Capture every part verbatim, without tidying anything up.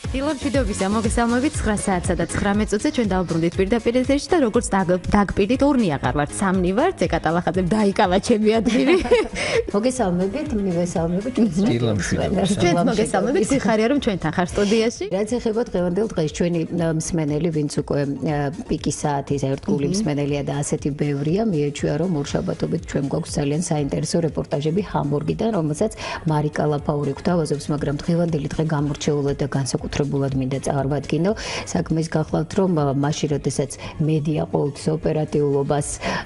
დილამშვიდობის მოგესალმებით ცხრა საათსა და ცხრამეტ წუთზე ჩვენ დავბრუნდით პირდაპირ ეთერში და როგორც დაგპირდით ორნი აღარ ვართ, სამნი ვართ, ეკატალახაძემ დაიკავა ჩემი ადგილი. მოგესალმებით, მივესალმებით დილამშვიდობის. ჩვენ მოგესალმებით, სიხარია რომ ჩვენთან ხარ სტუდიაში. რაც ეხება დღევანდელ დღეს ჩვენი მსმენელი, ვინც უკვე პიკის საათის ერთგული მსმენელია და ასეთი ბევრია, მიეჩვია რომ ორშაბათობით ჩვენ გვაქვს ძალიან საინტერესო რეპორტაჟები ჰამბურგიდან, რომელსაც მარიკა ლაფაური გვთავაზობს, მაგრამ დღევანდელი დღე გამორჩეულად და განსაკუთრებულად მინდა წარვადგინო. საქმეს გახლავთ, რომ მაშინ როდესაც მედია ყოველთვის ოპერატიულობას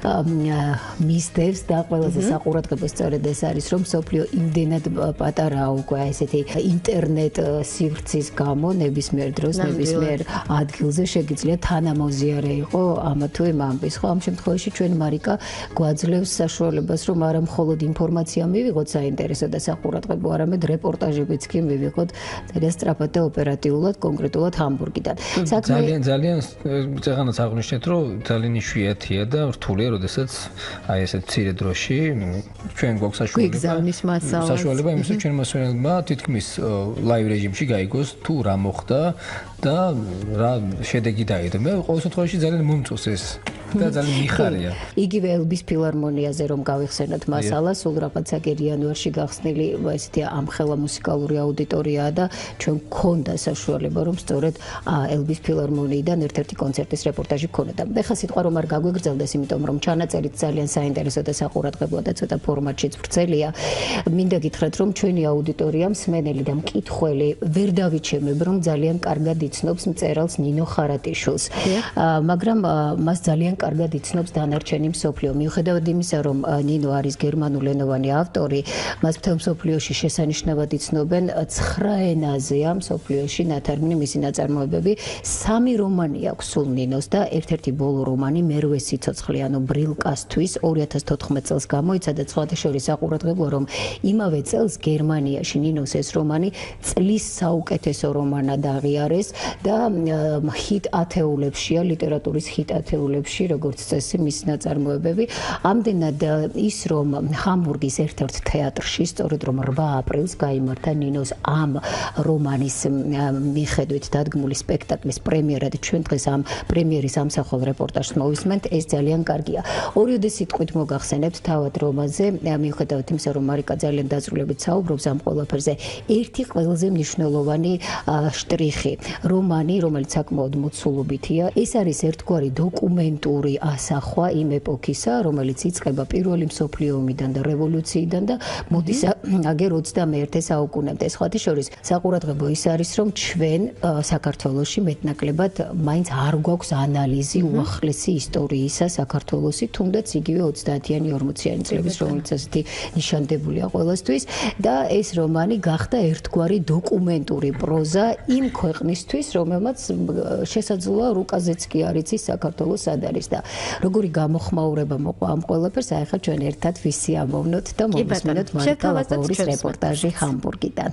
მისდევს და ყველაზე საყურადღებო სწორედ ეს არის, რომ სოფლიო იმდენად პატარაა უკვე ესეთი ინტერნეტ სივრცის გამო ნებისმიერ დროს, ნებისმიერ ადგილზე შეგიძლია თანამოზიარე იყო ამ თუ იმ ამბის. ხო, ამ შემთხვევაში ჩვენ მარიკა გვაძლევს საშუალებას, რომ არა მხოლოდ ინფორმაცია მივიღოთ საინტერესო და საყურადღებო, არამედ რეპორტაჟებიც კი მივიღოთ ძალიან სწრაფად და ოპერატიულად, კონკრეტულად ჰამბურგიდან. ძალიან ძალიან წეგანაც აღნიშნეთ, რომ ძალიან იშვიათია და რთულია, როდესაც აი ესე მცირე დროში ჩვენ გვაქვს საშუალება საშუალება იმის, რომ ჩვენ მასწავლებელმა თითქმის ლაივ რეჟიმში გაიგოს თუ რა მოხდა და რა შედეგი დაიდო. მე ყოველ შემთხვევაში ძალიან მომწონს ეს და ძალიან მიხარია. იგივე ელბის ფილარმონიაზე რომ გავიხსენოთ მასალა, სულ რაღაც აგერი იანვარში გახსნილი ესეთი ამხელა მუსიკალური აუდიტორიაა და ჩვენ გქონდა საშუალება რომ სწორედ ელბის ფილარმონიიდან ერთ-ერთი კონცერტის რეპორტაჟი გქონოდა. ეხლა სიტყვა რომ არ გაგვიგრძელდეს, იმიტომ რომ ჩანაწერით ძალიან საინტერესო და საყურადღებოა და ცოტა ფორმატშიც ვრცელია. მინდა გითხრათ რომ ჩვენი აუდიტორია, მსმენელი და მკითხველი ვერ დავიჩემებ რომ ძალიან კარგად იცნობს მწერალს ნინო ხარატიშვილს. მაგრამ მას ძალიან კარგად იცნობს დანარჩენი მსოფლიო. მიუხედავად იმისა, რომ ნინო არის გერმანულენოვანი ავტორი, მას მთელ მსოფლიოში შესანიშნავად იცნობენ ცხრა ენაზეა მსოფლიოში ნათარგმნი მისი ნაწარმოებები. სამი რომანი აქვს სულ ნინოს და ერთ-ერთი ბოლო რომანი მერვე სიცოცხლე, ანუ ბრილკასთვის ორი ათას თოთხმეტ წელს გამოიცა და სხვათა შორის საყურადღებოა, რომ იმავე წელს გერმანიაში ნინოს ეს რომანი წლის საუკეთესო რომანად აღიარეს და ჰიტ ათეულებშია, ლიტერატურის ჰიტ ათეულებში, როგორც წესი მის ნაწარმოებები. ამდენად ის რომ ჰამბურგის ერთ-ერთ თეატრში სწორედ რომ რვა აპრილს გაიმართა ნინოს ამ რომანის მიხედვით დადგმული სპექტაკლის პრემიერა და ჩვენ დღეს ამ პრემიერის ამსახველ რეპორტაჟს მოვისმენთ, ეს ძალიან კარგია. ორიოდე სიტყვით მოგახსენებთ თავად რომანზე, მიუხედავად იმისა, რომ მარიკა ძალიან დაწვრილებით საუბრობს ამ ყველაფერზე, ერთი ყველაზე მნიშვნელოვანი შტრიხი, რომანი, რომელიც საკმაოდ მოცულობითია, ეს არის ერთგვარი დოკუმენტური ასახვა იმ ეპოქისა, რომელიც იწყება პირველი მსოფლიო ომიდან და რევოლუციიდან და მოდის აგერ ოცდამეერთე საუკუნემდე. სხვათა შორის საყურადღებო ის არის, რომ ჩვენ საქართველოში მეტნაკლებად მაინც არ გვაქვს ანალიზი უახლესი ისტორიისა საქართველოსი, თუნდაც იგივე ოცდაათიანი ორმოციანი წლების, რომელიც ასეთი ნიშანდებულია ყველასთვის და ეს რომანი გახდა ერთგვარი დოკუმენტური პროზა იმ ქვეყნისთვის, რომელმაც შესაძლოა რუკაზეც კი არ იცის საქართველოს სად არის და როგორი გამოხმაურება მოყვა ამ ყველაფერს, აი ახლა ჩვენ ერთად ვისიამოვნოთ და მოვისმენთ მარიკა ლაფაურის რეპორტაჟი ჰამბურგიდან.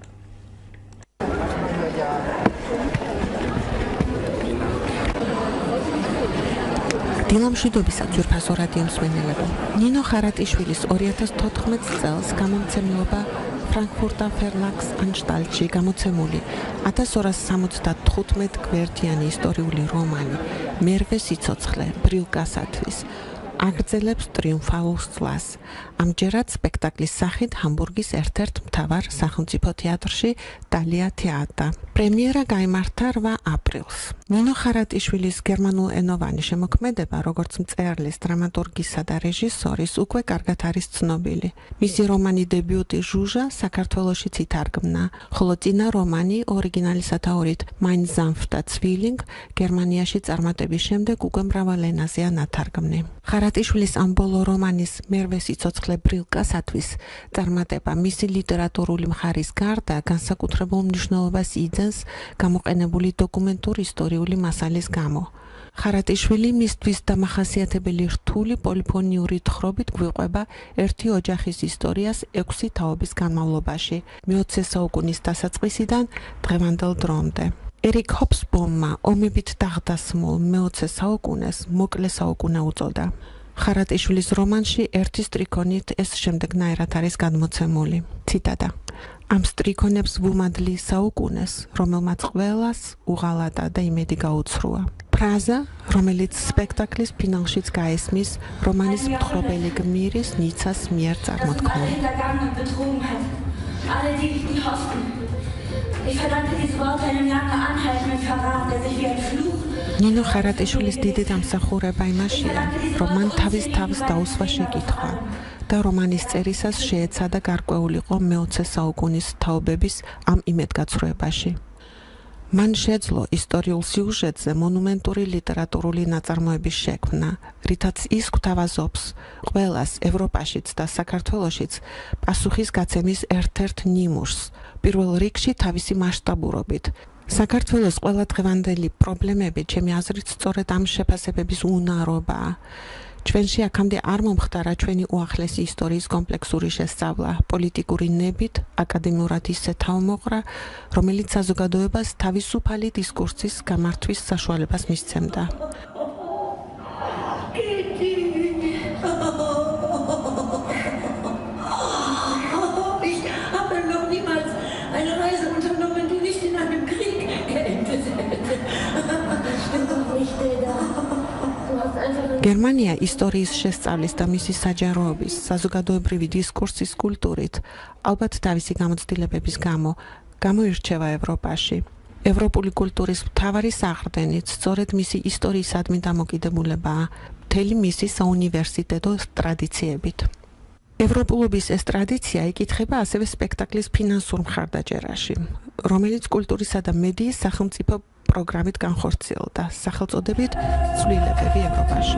დილამშვიდობისა ძვირფასო რადიო მსმენელები. ნინო ხარატიშვილის ორი ათას თოთხმეტ წელს გამომცემლობა ფრანკფურტა ფერლაგს ანშტალტში გამოცემული ათას ორას სამოცდათხუთმეტ გვერდიანი ისტორიული რომანი მერვე სიცოცხლე ბრილკასათვის აგრძელებს ტრიუმფალურ წლას. ამჯერად სპექტაკლის სახით ჰამბურგის ერთ-ერთ მთავარ სახელმწიფო თეატრში დალია თეატრ. პრემიერა გაიმართა რვა აპრილს. ნინო ხარატიშვილის გერმანულენოვანი შემოქმედება, როგორც მწერლის, დრამატურგისა და რეჟისორის, უკვე კარგად არის ცნობილი. მისი რომანი დებიუტი ჟუჟა საქართველოშიც ითარგმნა, ხოლო წინა რომანი ორიგინალის სათაურით Mein sanfter Zwilling გერმანიაში წარმატების შემდეგ უკვე მრავალ ენაზეა ნათარგმნი. ხარატიშვილის ამ ბოლო რომანის მერვე სიცოცხლე ბრილკასათვის წარმატება მისი ლიტერატურული მხარის გარდა განსაკუთრებულ მნიშვნელობას იძენს გამოყენებული დოკუმენტური ისტორიული მასალის გამო. ხარატიშვილი მისთვის დამახასიათებელი რთული პოლიფონიური თხრობით გვიყვება ერთი ოჯახის ისტორიას ექვსი თაობის განმავლობაში, მეოცე საუკუნის დასაწყისიდან დღევანდელ დრომდე. ერიკ ჰობსბომმა ომებით დაღდასმულ მეოცე საუკუნეს მოკლე საუკუნე უწოდა. ხარატიშვილის რომანში ერთი სტრიქონით ეს შემდეგნაირად არის გადმოცემული. ციტატა: ამ სტრიქონებს ვუმადლი საუკუნეს, რომელმაც ყველას უღალატა და იმედი გაუცრუა. ფრაზა, რომელიც სპექტაკლის ფინალშიც გაესმის რომანის მთხრობელი გმირის ნიცას მიერ წარმოთქმული. ნინო ხარატიშვილის დიდი დამსახურება იმაშია, რომ მან თავის თავს დაუსვა შეკითხვა და რომანის წერისას შეეცადა გარკვეულიყო მეოცე საუკუნის თაობების ამ იმედგაცრუებაში. მან შეძლო ისტორიულ სიუჟეტზე მონუმენტური ლიტერატურული ნაწარმოების შექმნა, რითაც ის გვთავაზობს ყველას ევროპაშიც და საქართველოშიც პასუხის გაცემის ერთ-ერთ ნიმუშს, პირველ რიგში თავისი მასშტაბურობით. საქართველოს ყველა დღევანდელი პრობლემები, ჩემი აზრით, სწორედ ამ შეფასებების უნარობაა. ჩვენში აქამდე არ მომხდარა ჩვენი უახლესი ისტორიის კომპლექსური შესწავლა, პოლიტიკური ნებით, აკადემიურად ისე თავმოყრა, რომელიც საზოგადოებას თავისუფალი დისკურსის გამართვის საშუალებას მისცემდა. გერმანია ისტორიის შესწავლის და მისი საჯაროობის, საზოგადოებრივი დისკურსის კულტურით, ალბათ თავისი გამოცდილებების გამო, გამოირჩევა ევროპაში. ევროპული კულტურის მთავარი საყრდენით სწორედ მისი ისტორიისადმი დამოკიდებულებაა, მთელი მისი საუნივერსიტეტო ტრადიციებით. ევროპულობის ეს ტრადიცია იკითხება ასევე სპექტაკლის ფინანსურ მხარდაჭერაში, რომელიც კულტურისა და მედიის სახელმწიფო პროგრამით განხორციელდა, სახელწოდებით ცვლილებები ევროპაში.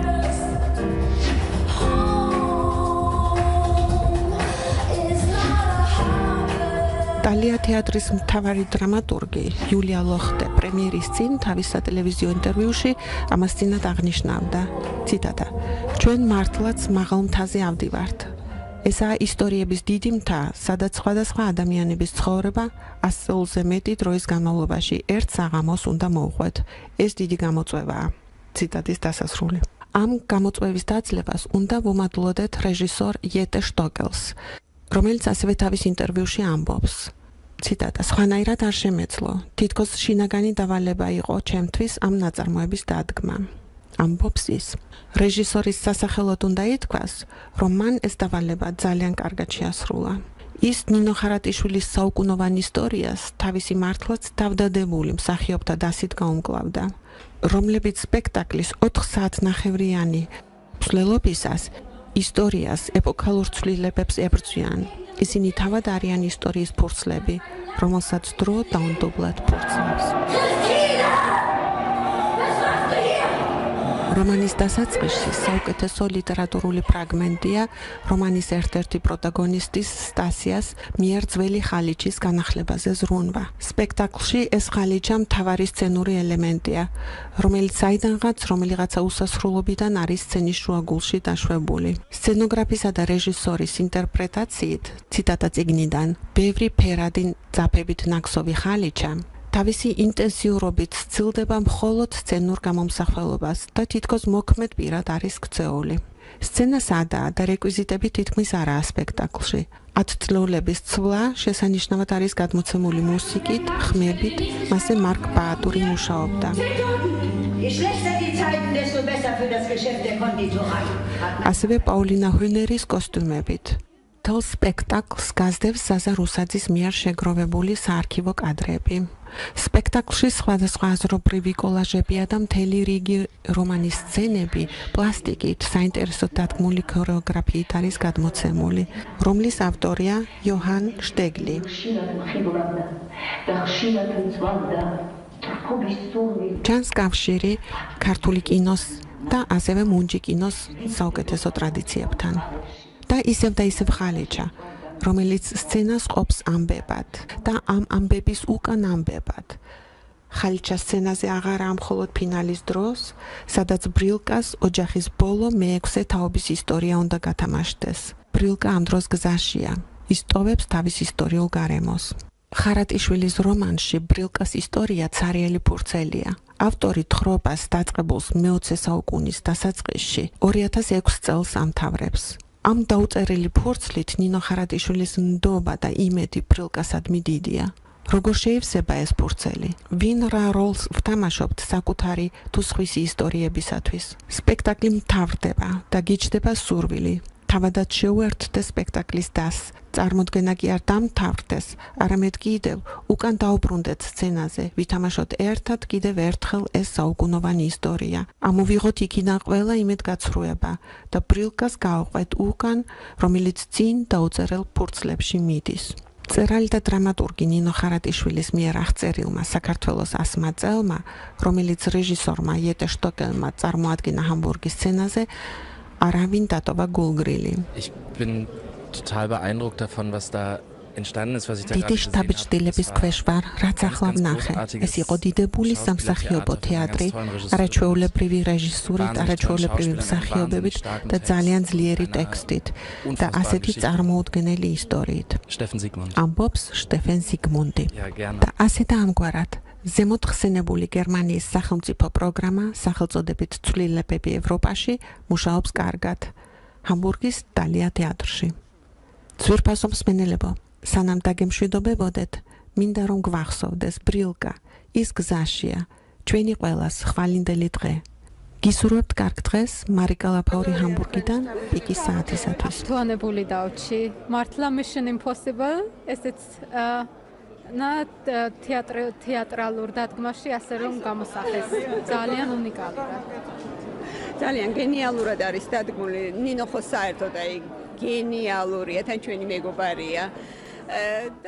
ტალია თეატრის მთავარი დრამატურგი იულია ლოხტე პრემიერის წინ თავის სატელევიზიო ინტერვიუში ამას წინათ აღნიშნავდა. ციტატა: ჩვენ მართლაც მაღალ მთაზე ავდივართ. ესაა ისტორიების დიდი მთა, სადაც სხვადასხვა ადამიანების ცხოვრება ასეულზე მეტი დროის განმავლობაში ერთ საღამოს უნდა მოუყვეთ. ეს დიდი გამოწვევაა. ციტატის დასასრული. ამ გამოწვევის დაძლებას უნდა ვუმადლოდეთ რეჟისორ იეტე შტოკელს, რომელიც ასევე თავის ინტერვიუში ამბობს. ციტატა: სხვანაირად არ შემეძლო. თითქოს შინაგანი დავალება იყო ჩემთვის ამ ნაწარმოების დადგმა. ამბობს ის. რეჟისორის სასახელოდ უნდა ითქვას, რომ მან ეს დავალება ძალიან კარგად შეასრულა. ის ნინო ხარატიშვილის საუკუნოვან ისტორიას თავისი მართლაც თავდადებული მსახიობთა დასით გაუმკლავდა, რომლებიც სპექტაკლის ოთხ საათნახევრიანი მსვლელობისას ისტორიას ეპოქალურ ცვლილებებს ებრძვიან. ისინი თავად არიან ისტორიის ფურცლები, რომელსაც დრო დაუნდობლად ფურცლებს. რომანის დასაწყისში საუკეთესო ლიტერატურული ფრაგმენტია რომანის ერთ-ერთი პროტაგონისტის სტასიას მიერ ძველი ხალიჩის განახლებაზე ზრუნვა. სპექტაკლში ეს ხალიჩა მთავარი სცენური ელემენტია, რომელიც საიდანღაც რომელიღაცა უსასრულობიდან არის სცენის შუაგულში დაშვებული. სცენოგრაფისა და რეჟისორის ინტერპრეტაციით, ციტატა წიგნიდან, ბევრი ფერადი ძაფებით ნაქსოვი ხალიჩა თავისი ინტენსიურობით სცილდება მხოლოდ სცენურ გამომსახველობას და თითქოს მოქმედ პირად არის ქცეული. სცენა სადაა და რეკვიზიტები თითქმის არაა სპექტაკლში. ათწლეულების ცვლა შესანიშნავად არის გადმოცემული მუსიკით, ხმებით, მასე მარკ ბაატური მუშაობდა. ასევე პაულინა ჰუინერის კოსტუმებით. თელ სპექტაკლს გასდევს ზაზა რუსაძის მიერ შეგროვებული საარქივო კადრები. სპექტაკლში სხვადასხვა აზრობრივი კოლაჟებია და მთელი რიგი რომანის სცენები პლასტიკით, საინტერესოდ დადგმული ქორეოგრაფიით არის გადმოცემული, რომლის ავტორია იოჰან შტეგლი. ჩანს კავშირი ქართული კინოს და ასევე მუნჯი კინოს საუკეთესო ტრადიციებთან. და ისევ და ისევ ხალიჩა, რომელიც სცენას ყოფს ამბებად და ამ ამბების უკან ამბებად. ხალიჩა სცენაზე აღარა მხოლოდ ფინალის დროს, სადაც ბრილკას ოჯახის ბოლო მეექვსე თაობის ისტორია უნდა გათამაშდეს. ბრილკა ამ დროს გზაშია, ის ტოვებს თავის ისტორიულ გარემოს. ხარატიშვილის რომანში ბრილკას ისტორია ცარიელი ფურცელია. ავტორი თხრობას დაწყებულს მეოცე საუკუნის დასაწყისში ორი ათას ექვს წელს ამთავრებს. ამ დაუწერილი ფურცლით ნინო ხარატიშვილის ნდობა და იმედი ბრილკასადმი დიდია. როგორ შეივსება ეს ფურცელი? ვინ რა როლს ვთამაშობთ საკუთარი თუ სხვისი ისტორიებისათვის? სპექტაკლი მთავრდება და გიჩდება სურვილი. თავადაც შეუერთდე სპექტაკლის დასს. წარმოდგენა კი არ დამთავრდეს, არამედ კიდევ უკან დაუბრუნდეთ სცენაზე, ვითამაშოთ ერთად კიდევ ერთხელ ეს საუკუნოვანი ისტორია. ამოვიღოთ იქიდან ყველა იმედგაცრუება და ბრილკას გავყვეთ უკან, რომელიც წინ დაუწერელ ფურცლებში მიდის. წერალი და დრამატურგი ნინო ხარატიშვილის მიერ აღწერილმა საქართველოს ასმა წელმა, რომელიც რეჟისორმა იეტე შტოკელმა წარმოადგინა ჰამბურგის სცენაზე, არავინ დატოვა გულგრილი. Ich bin total beeindruckt davon, was da entstanden ist, was ich da დიდი შთაბეჭდილების ქვეშ ვარ, რაც ახლა ვნახე. ეს იყო დიდებული სამსახიობო თეატრი, არაჩვეულებრივი რეჟისურით, არაჩვეულებრივი მსახიობებით და ძალიან ძლიერი ტექსტით და ასეთი წარმოუდგენელი ისტორიით. ამბობს შტეფენ ზიგმუნდი. და ასე და ამგვარად ზემოთ ხსენებული გერმანიის სახელმწიფო პროგრამა სახელწოდებით ცვლილებები ევროპაში მუშაობს კარგად ჰამბურგის დალია თეატრში. ძვირფასო მსმენელებო, სანამ დაგემშვიდობებოდეთ, მინდა რომ გვახსოვდეს ბრილკა ის გზაშია, ჩვენი ყველას ხვალინდელი დღე. გისურვებთ კარგ დღეს მარიკა ლაფაური ჰამბურგიდან პიკის საათისათვის. თუანებული დავჩი, მართლა Mission Impossible, ესეც და თეატრი თეატრალურ დადგმაში ასე რომ გამოსახეს. ძალიან უნიკალურად. ძალიან გენიალურად არის დადგმული. ნინო ხო საერთოდ აი გენიალურია, თან ჩვენი მეგობარია. და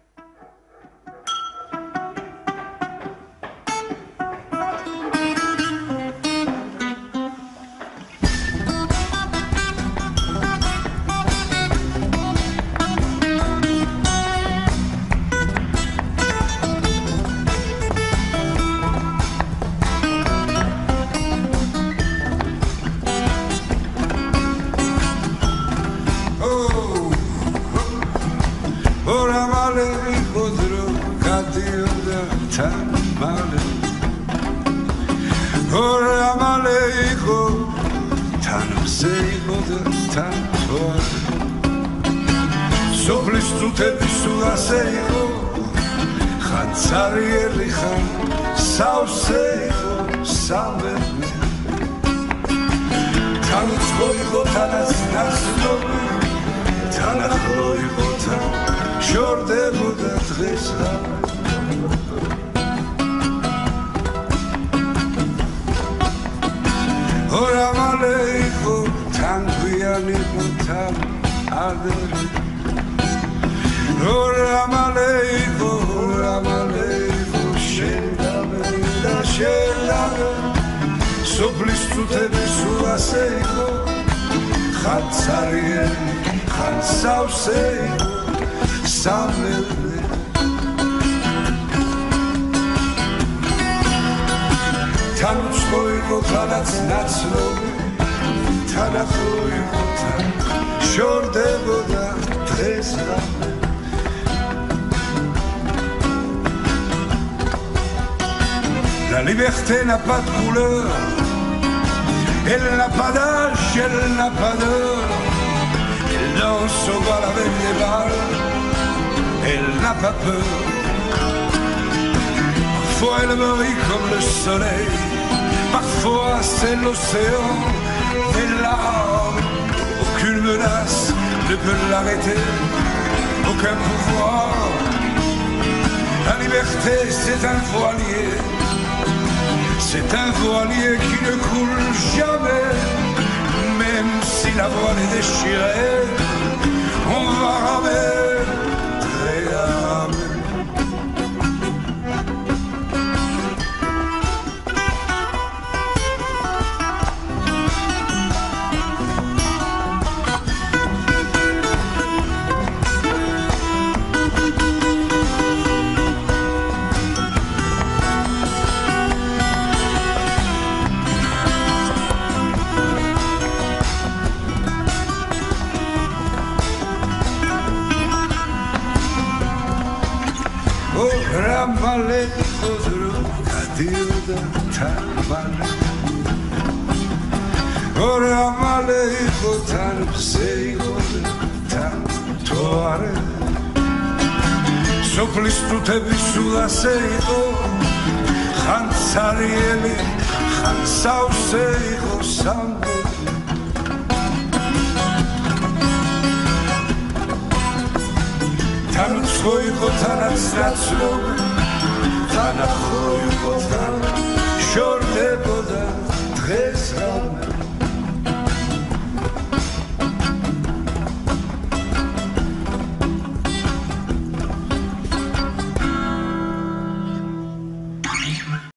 La liberté n'a pas de couleur, elle n'a pas d'âge, elle n'a pas d'heure, elle danse au bal avec les balles, elle n'a pas peur. Parfois elle brille comme le soleil, parfois c'est l'océan, des larmes, aucune menace ne peut l'arrêter, aucun pouvoir. La liberté c'est un voilier, c'est un voilier qui ne coule jamais, même si la voile est déchirée, on va ramer, très ramer. Ramale khudru kadirda tamale O ramale იყო თან ხზე იყო თან თუ არა სოფლის თუთები სულ ასე იყო ხან ცარიელი ხან სავსე იყო სამბელი თან ცხო იყო თანაც ნაცნობი თანახო იყო თან შორდები